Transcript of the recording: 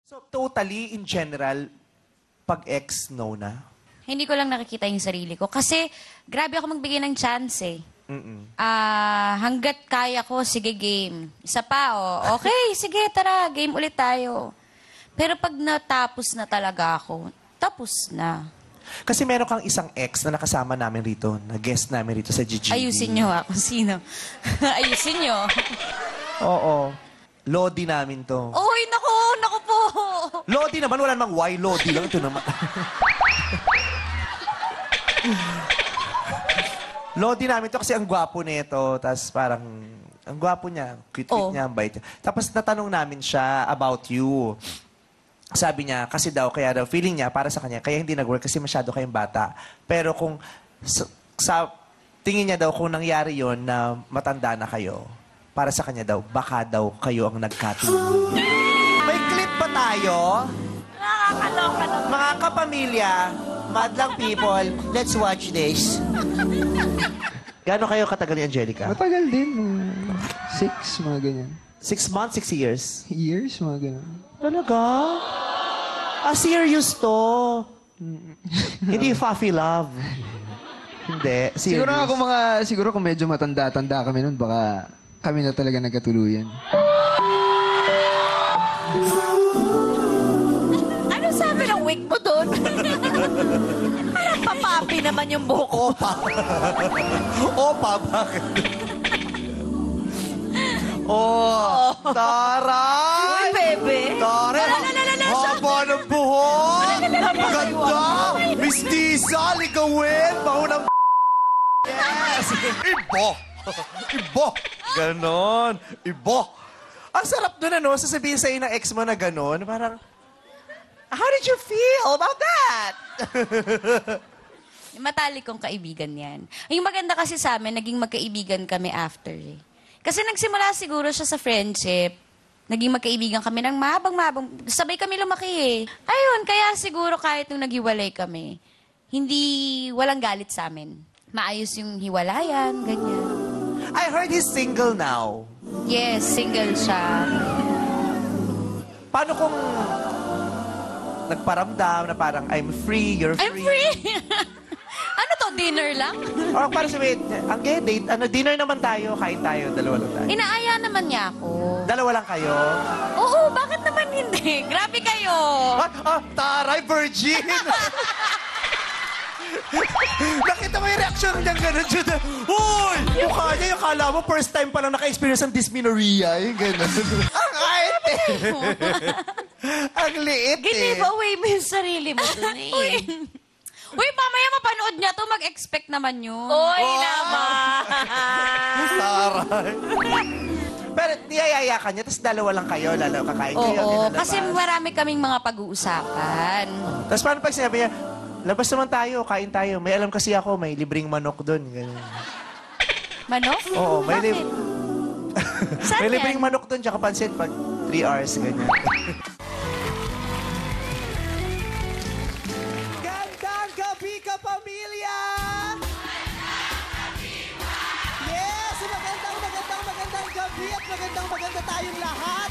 So, totally, in general, pag ex, no na? Hindi ko lang nakikita yung sarili ko. Kasi, grabe ako magbigay ng chance eh. Hanggat kaya ko, sige game. Isa pa, oh. Okay, sige, tara, game ulit tayo. Pero pag natapos na talaga ako, tapos na. Kasi meron kang isang ex na nakasama namin rito, na guest namin rito sa GGB. Ayusin nyo kung sino. Ayusin nyo. Oo. Lodi namin to. Uy, naku po. Lodi naman, wala namang Y. Lodi lang ito naman. Lodi namin to kasi ang gwapo nito. Tapos parang, ang gwapo niya. Cute-cute niya, ang bait niya. Tapos natanong namin siya about you. Sabi niya, kasi daw, kaya daw, feeling niya, para sa kanya, kaya hindi nag-work kasi masyado kayong bata. Pero kung, sa tingin niya daw, kung nangyari yon na matanda na kayo, para sa kanya daw, baka daw kayo ang nagkatulungan. May clip ba tayo? Nakakaloka naman. Mga kapamilya, madlang people, let's watch this. Gaano kayo katagal ni Angelica? Matagal din. 6, mga ganyan. 6 months, 6 years? Years, mga ganyan. Talaga? Serious to. Hindi fuffy love. Hindi, serious. Siguro kung medyo matanda-tanda kami nun, baka kami na talaga nagkatuluyan. Ano sabi ng wig mo doon? Parang papapi naman yung buhok ko. Opa. Opa, bakit? Oh, taray! Uy, bebe. Taray! Haba ng buhok! Ganda! Mistisa, ligawin! Baho ng yes! Ibo! Ibo! Ganon! Ibo! Ang sarap doon, ano? Sasabihin sa'yo ng ex mo na ganon. Parang, how did you feel about that? Matalik kong kaibigan yan. Yung maganda kasi sa amin, naging magkaibigan kami after eh. Kasi nagsimula siguro siya sa friendship. Naging magkaibigan kami ng mahabang-mahabang. Sabay kami lumaki eh. Ayun, kaya siguro kahit nung naghiwalay kami, walang galit sa amin. Maayos yung hiwalayan, ganyan. I heard he's single now. Yes, single siya. Paano kung nagparamdam na parang I'm free, you're free? I'm free! Ano to, dinner lang? Or parang sabihin, ang gay date, dinner naman tayo, kain tayo, dalawa lang tayo. Inaaya naman niya ako. Dalawa lang kayo? Oo, bakit naman hindi? Grabe kayo. Taray, virgin! Nakita mo yung reaction niyang gano'n, Jude. Uy! Mukha niya, yung kala mo, first time pa lang naka-experience ng dysmenorrhea. Yung gano'n. Ang arte! Ang liit Give away mo yung sarili mo dun eh. Uy, mamaya mapanood niya to, mag-expect naman yun. Uy, naman! Taray. Pero niyayaya ka niya, tapos dalawa lang kayo, lalo kakain kayo. Oo, kinalabas. kasi marami kaming mga pag-uusapan. Tapos paano pag sinabi niya, labas naman tayo, kain tayo. May alam kasi ako, may libreng manok doon. Ganun. Manok? Oo, may Bakit? Saan may yan? libreng manok doon, tsaka pansit pag 3 hours, ganyan. Gandang gabi ka, pamilya! Yes! Magandang gabi at maganda tayong lahat!